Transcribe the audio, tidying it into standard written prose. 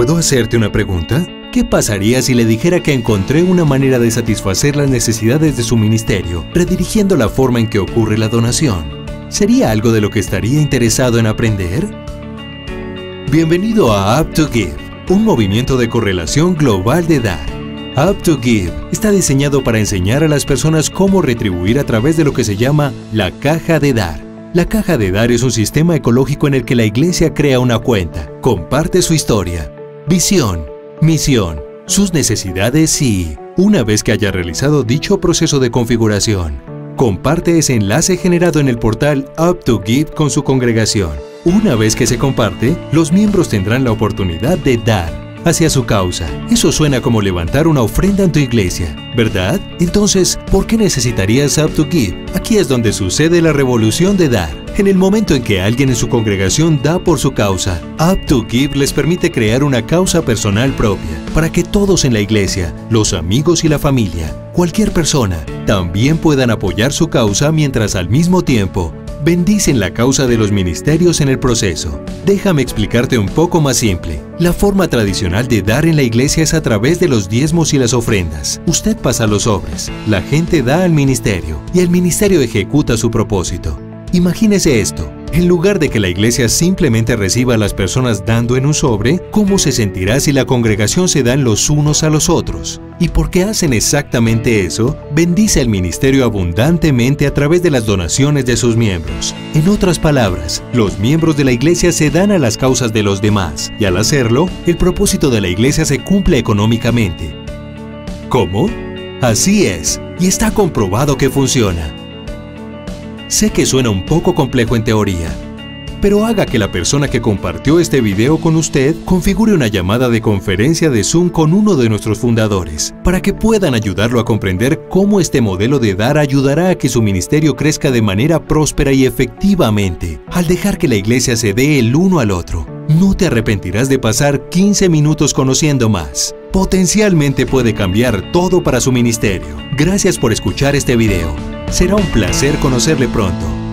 ¿Puedo hacerte una pregunta? ¿Qué pasaría si le dijera que encontré una manera de satisfacer las necesidades de su ministerio, redirigiendo la forma en que ocurre la donación? ¿Sería algo de lo que estaría interesado en aprender? Bienvenido a Up to Give, un movimiento de correlación global de dar. Up to Give está diseñado para enseñar a las personas cómo retribuir a través de lo que se llama la caja de dar. La caja de dar es un sistema ecológico en el que la iglesia crea una cuenta, comparte su historia, visión, misión, sus necesidades y, una vez que haya realizado dicho proceso de configuración, comparte ese enlace generado en el portal Up to Give con su congregación. Una vez que se comparte, los miembros tendrán la oportunidad de dar hacia su causa. Eso suena como levantar una ofrenda en tu iglesia, ¿verdad? Entonces, ¿por qué necesitarías Up to Give? Aquí es donde sucede la revolución de dar. En el momento en que alguien en su congregación da por su causa, Up to Give les permite crear una causa personal propia, para que todos en la iglesia, los amigos y la familia, cualquier persona, también puedan apoyar su causa mientras al mismo tiempo bendicen la causa de los ministerios en el proceso. Déjame explicarte un poco más simple. La forma tradicional de dar en la iglesia es a través de los diezmos y las ofrendas. Usted pasa los sobres, la gente da al ministerio y el ministerio ejecuta su propósito. Imagínese esto. En lugar de que la iglesia simplemente reciba a las personas dando en un sobre, ¿cómo se sentirá si la congregación se dan los unos a los otros? Y porque hacen exactamente eso, bendice el ministerio abundantemente a través de las donaciones de sus miembros. En otras palabras, los miembros de la iglesia se dan a las causas de los demás, y al hacerlo, el propósito de la iglesia se cumple económicamente. ¿Cómo? Así es, y está comprobado que funciona. Sé que suena un poco complejo en teoría, pero haga que la persona que compartió este video con usted configure una llamada de conferencia de Zoom con uno de nuestros fundadores, para que puedan ayudarlo a comprender cómo este modelo de dar ayudará a que su ministerio crezca de manera próspera y efectivamente, al dejar que la iglesia se dé el uno al otro. No te arrepentirás de pasar 15 minutos conociendo más. Potencialmente puede cambiar todo para su ministerio. Gracias por escuchar este video. Será un placer conocerle pronto.